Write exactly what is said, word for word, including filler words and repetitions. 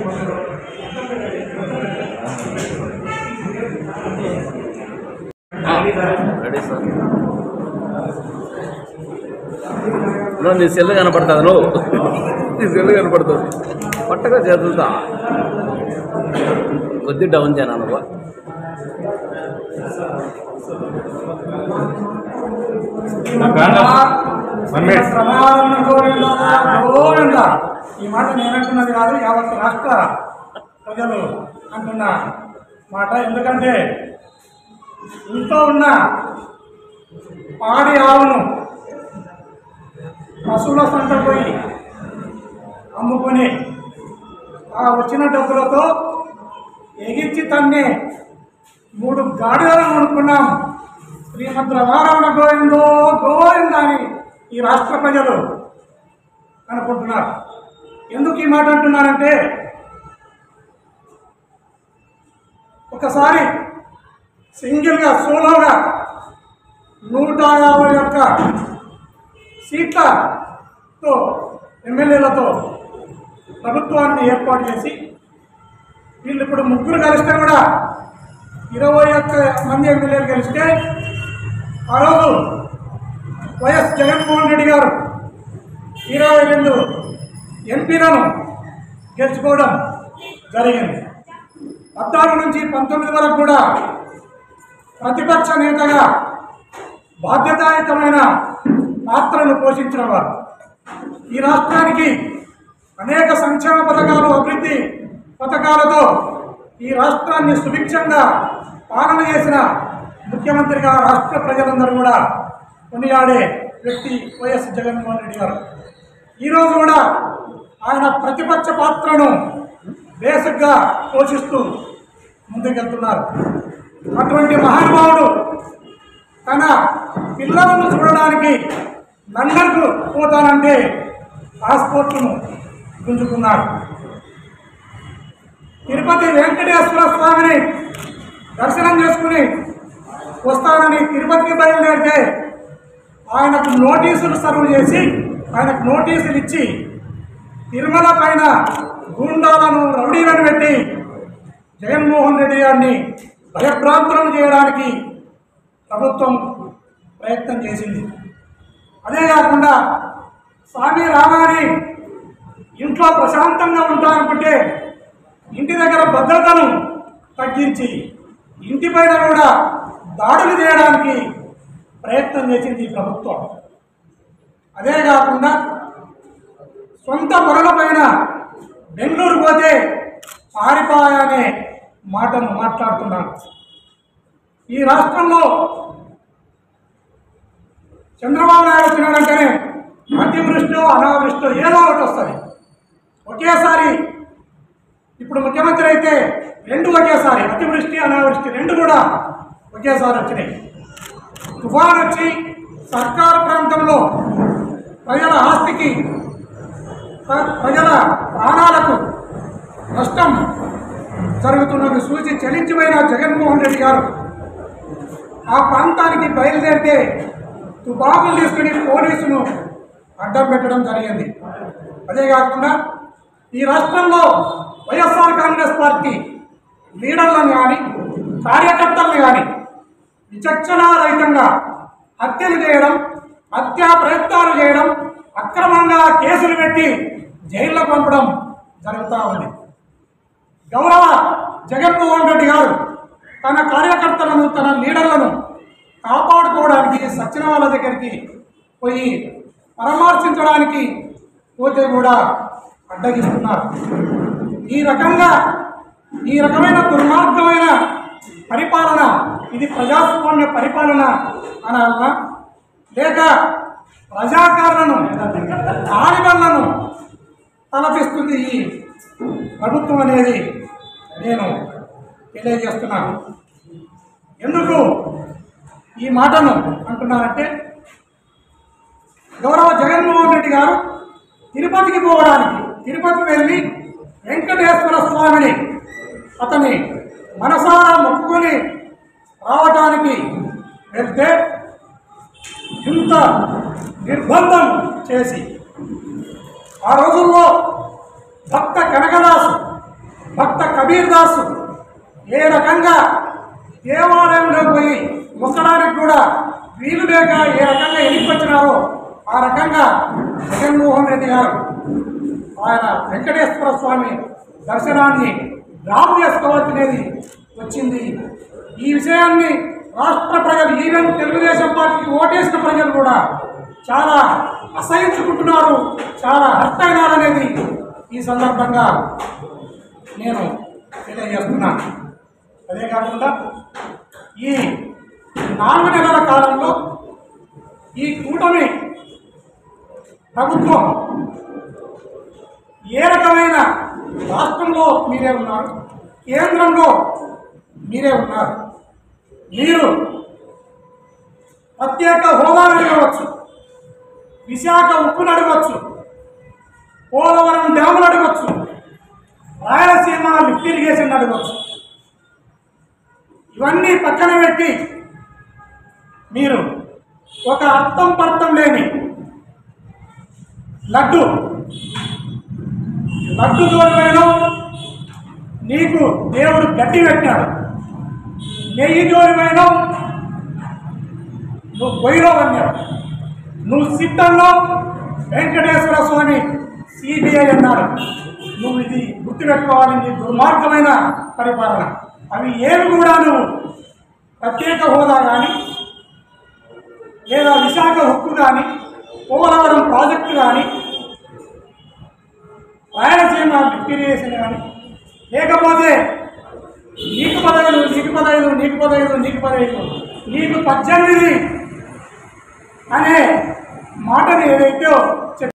Ready sir. నీ cell కనపడుతుంది, నువ్వు నీ సెల్ కనపడుతుంది. పట్టగా చేతులతా కొద్ది డౌన్ చేయనా నువ్వు. ఈ మాట నేనంటున్నది కాదు, యావత్ రాష్ట్ర ప్రజలు అంటున్న మాట. ఎందుకంటే ఇంట్లో ఉన్న పాడి ఆవును పశువుల సంట పోయి అమ్ముకొని ఆ వచ్చిన డబ్బులతో ఎగిర్చి తన్నే మూడు గాడిదలను అనుకున్నాం. శ్రీమద్ రమారమణ గోవిందో గోవింద అని ఈ రాష్ట్ర ప్రజలు అనుకుంటున్నారు. ఎందుకు ఈ మాట అంటున్నారంటే, ఒకసారి సింగిల్గా సోలోగా నూట యాభై ఒక్క సీట్లతో ఎమ్మెల్యేలతో ప్రభుత్వాన్ని ఏర్పాటు చేసి వీళ్ళు ఇప్పుడు ముగ్గురు కలిస్తే కూడా ఇరవై ఒక్క మంది ఎమ్మెల్యేలు కలిస్తే ఆ రోజు వైఎస్ జగన్మోహన్ రెడ్డి గారు ఇరవై రెండు ఎంపీలను గెలుచుకోవడం జరిగింది. పద్నాలుగు నుంచి పంతొమ్మిది వరకు కూడా ప్రతిపక్ష నేతగా బాధ్యతాయుతమైన పాత్రను పోషించిన వారు. ఈ రాష్ట్రానికి అనేక సంక్షేమ పథకాలు, అభివృద్ధి పథకాలతో ఈ రాష్ట్రాన్ని సుభిక్షంగా పాలన చేసిన ముఖ్యమంత్రిగా రాష్ట్ర ప్రజలందరూ కూడా కొనియాడే వ్యక్తి వైఎస్ జగన్మోహన్ రెడ్డి గారు. ఈరోజు కూడా ఆయన ప్రతిపక్ష పాత్రను బేసిక్గా పోషిస్తూ ముందుకెళ్తున్నారు. అటువంటి మహానుభావుడు తన పిల్లలను చూడడానికి లండన్కు పోతానంటే పాస్పోర్ట్ను గుంజుకున్నాడు. తిరుపతి వెంకటేశ్వర స్వామిని దర్శనం చేసుకుని వస్తానని తిరుపతికి బయలుదేరితే ఆయనకు నోటీసులు సర్వ్ చేసి ఆయనకు నోటీసులు ఇచ్చి తిరుమల పైన గూండాలను, రౌడీలను పెట్టి జగన్మోహన్ రెడ్డి గారిని భయభ్రాంతులను చేయడానికి ప్రభుత్వం ప్రయత్నం చేసింది. అదే కాకుండా స్వామి రామాని ఇంట్లో ప్రశాంతంగా ఉంటారనుకుంటే ఇంటి దగ్గర భద్రతను తగ్గించి ఇంటిపైన కూడా దాడులు చేయడానికి ప్రయత్నం చేసింది ఈ ప్రభుత్వం. అదే కాకుండా సొంత పొరలపైన బెంగళూరు పోతే పారిపోయానే మాటను మాట్లాడుతున్నాను. ఈ రాష్ట్రంలో చంద్రబాబు నాయుడు వచ్చినాడంటేనే అతివృష్టి, అనావృష్టి ఏదో ఒకటి వస్తుంది ఒకేసారి. ఇప్పుడు ముఖ్యమంత్రి అయితే రెండు ఒకేసారి, అతివృష్టి, అనావృష్టి రెండు కూడా ఒకేసారి వచ్చినాయి. తుఫాన్ వచ్చి సర్కారు ప్రాంతంలో ప్రజల ఆస్తికి, ప్రజల ప్రాణాలకు నష్టం జరుగుతున్నది చూసి చలించిపోయిన జగన్మోహన్ రెడ్డి గారు ఆ ప్రాంతానికి బయలుదేరితే తుపాకులు తీసుకుని పోలీసును అడ్డం పెట్టడం జరిగింది. అదే కాకుండా ఈ రాష్ట్రంలో వైఎస్ఆర్ కాంగ్రెస్ పార్టీ లీడర్లను కానీ కార్యకర్తలను కానీ విచక్షణారహితంగా హత్యలు చేయడం, హత్యా ప్రయత్నాలు చేయడం, అక్రమంగా కేసులు పెట్టి జైల్లో పంపడం జరుగుతూ ఉంది. గౌరవ జగన్మోహన్ రెడ్డి గారు తన కార్యకర్తలను, తన లీడర్లను కాపాడుకోవడానికి సచిన వాళ్ళ దగ్గరికి పోయి పరామర్శించడానికి పోతే కూడా అడ్డగిస్తున్నారు. ఈ రకంగా ఈ రకమైన దుర్మార్గమైన పరిపాలన, ఇది ప్రజాస్వామ్య పరిపాలన అనాలన్నా లేక ప్రజాకారులను, ఆడిబళ్లను తలపిస్తుంది ఈ ప్రభుత్వం అనేది నేను తెలియజేస్తున్నాను. ఎందుకు ఈ మాటను అంటున్నానంటే, గౌరవ జగన్మోహన్ రెడ్డి గారు తిరుపతికి పోవడానికి, తిరుపతి వెళ్ళి వెంకటేశ్వర స్వామిని అతని మనసారా మొక్కుకొని రావడానికి వెళ్తే ఇంత నిర్బంధం చేసి, ఆ రోజుల్లో భక్త కనకదాసు భక్త కబీర్ దాస్ ఏ రకంగా దేవాలయంలో పోయి మొక్కడానికి కూడా వీలు లేక ఏ రకంగా ఎన్నికొచ్చినారో ఆ రకంగా జగన్మోహన్ రెడ్డి గారు ఆయన వెంకటేశ్వర స్వామి దర్శనాన్ని డ్రాప్ చేసుకోవాల్సినది వచ్చింది. ఈ విషయాన్ని రాష్ట్ర ప్రజలు, ఈవెన్ తెలుగుదేశం పార్టీకి ఓటేసిన ప్రజలు కూడా చాలా అసహించుకుంటున్నారు, చాలా హర్ట్ అయినారనేది ఈ సందర్భంగా నేను తెలియజేస్తున్నాను. అదే కాకుండా ఈ నాలుగు నెలల కాలంలో ఈ కూటమి ప్రభుత్వం ఏ రకమైన రాష్ట్రంలో మీరే ఉన్నారు, కేంద్రంలో మీరే ఉన్నారు. మీరు ప్రత్యేక హోదాను అడగవచ్చు, విశాఖ ఉప్పును అడగవచ్చు, పోలవరం డ్యాములు అడగవచ్చు, రాయలసీమ లిఫ్ట్ ఇరిగేషన్ అడగవచ్చు. ఇవన్నీ పక్కన పెట్టి మీరు ఒక అర్థం పర్థం లేని లడ్డు లడ్డు జోలివేనో నీకు దేవుడు గట్టి పెట్టాడు, నెయ్యి జోలివేనో నువ్వు పొయ్యిలో అన్నాడు, నువ్వు సిద్ధంలో వెంకటేశ్వర స్వామి సిబిఐ అన్నారు. నువ్వు ఇది గుర్తుపెట్టుకోవాలి, నీ దుర్మార్గమైన పరిపాలన. అవి ఏమి కూడా నువ్వు ప్రత్యేక హోదా కానీ, లేదా విశాఖ హక్కు కానీ, పోలవరం ప్రాజెక్టు కానీ, రాయలసీమ లిఫ్టిరిగేషన్ కానీ, లేకపోతే నీకు పదవులు నీకు పదవులు నీకు పదవులు నీకు పదవులు నీకు పద్దెనిమిది అనే మాటని ఏదైతే